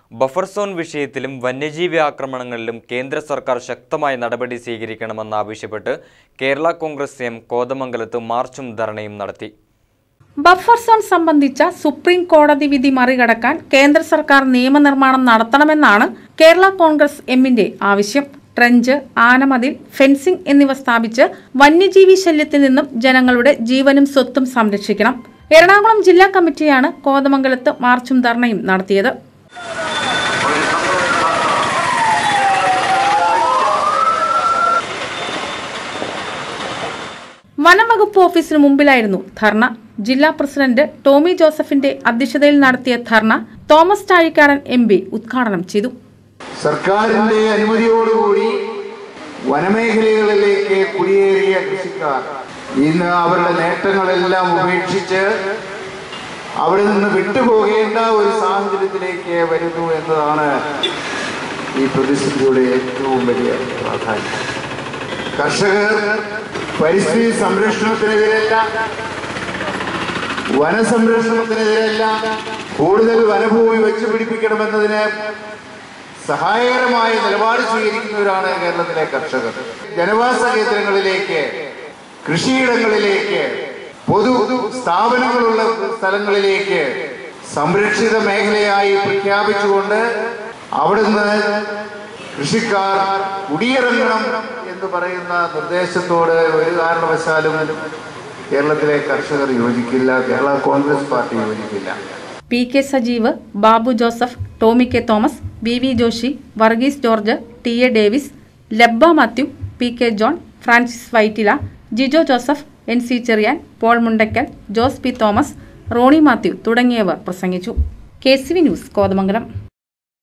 Buffer zone വിഷയത്തിലും വന്യജീവി ആക്രമണങ്ങളിലും കേന്ദ്ര സർക്കാർ ശക്തമായ നടപടി സ്വീകരിക്കണമെന്നാവശ്യപ്പെട്ട് കേരള കോൺഗ്രസ് എം കോതമംഗലത്ത് മാർച്ചും ധർണയും നടത്തി. ബഫർ സോൺ സംബന്ധിച്ച സുപ്രീം കോടതി വിധി മറികടക്കാൻ കേന്ദ്ര സർക്കാർ നിയമനിർമ്മാണം നടത്തണമെന്നാണ് കേരള കോൺഗ്രസ് എമ്മിന്റെ ആവശ്യം. ട്രെഞ്ച്, ആനമതിൽ, ഫെൻസിംഗ് എന്നിവ സ്ഥാപിച്ച് വന്യജീവി ശല്യത്തിൽ നിന്നും ജനങ്ങളുടെ ജീവനും സ്വത്തും സംരക്ഷിക്കണം. എറണാകുളം ജില്ലാ കമ്മിറ്റിയാണ് കോതമംഗലത്ത് മാർച്ചും ധർണയും നടത്തിയത്. വനംവകുപ്പ് ഓഫീസിന് മുമ്പിലായിരുന്നു ധർണ. ജില്ലാ പ്രസിഡന്റ് ടോമി ജോസഫിന്റെ അധ്യക്ഷതയിൽ നടത്തിയ ധർണ തോമസ് ചാഴിക്കാടൻ MP ഉദ്ഘാടനം ചെയ്തു. സർക്കാരിന്റെ അനുമതിയോടുകൂടി വനമേഖലകളിലേക്ക് കുടിയേറിയ കൃഷിക്കാർ ഇന്ന് അവരുടെ നേട്ടങ്ങളെല്ലാം ഉപേക്ഷിച്ച് അവിടെ നിന്ന് വിട്ടുപോകേണ്ട ഒരു സാഹചര്യത്തിലേക്ക് വരുന്നു എന്നതാണ് ഈ പ്രതിസന്ധിയുടെ ഏറ്റവും വലിയ പ്രാധാന്യം. കർഷകർ പരിസ്ഥിതി സംരക്ഷണത്തിനെതിരല്ല, വനസംരക്ഷണത്തിനെതിരല്ല, കൂടുതൽ വനഭൂമി വെച്ചുപിടിപ്പിക്കണമെന്നതിന് സഹായകരമായ നിലപാട് സ്വീകരിക്കുന്നവരാണ് കേരളത്തിലെ കർഷകർ. ജനവാസ കേന്ദ്രങ്ങളിലേക്ക്, കൃഷിയിടങ്ങളിലേക്ക്, പൊതു സ്ഥാപനങ്ങളുള്ള സ്ഥലങ്ങളിലേക്ക് സംരക്ഷിത മേഖലയായി പ്രഖ്യാപിച്ചുകൊണ്ട് അവിടുന്ന് കൃഷിക്കാർ കുടിയിറങ്ങണം എന്ന് പറയുന്ന നിർദ്ദേശത്തോട് ഒരു കാരണവശാലും കേരളത്തിലെ കർഷകർ യോജിക്കില്ല. കേരള കോൺഗ്രസ് പാർട്ടി യോജിക്കില്ല. PK Sajeev, Babu Joseph, Tomy K Thomas, BV Joshi, Varghese George, TA Davis, Labba Mathew, PK John, Francis Vyttila, Jijo Joseph, NC Cherian, Paul Mundakkal, Jose P Thomas, Rony Mathew തുടങ്ങിയവർ പ്രസംഗിച്ചു. KCV news Kothamangalam.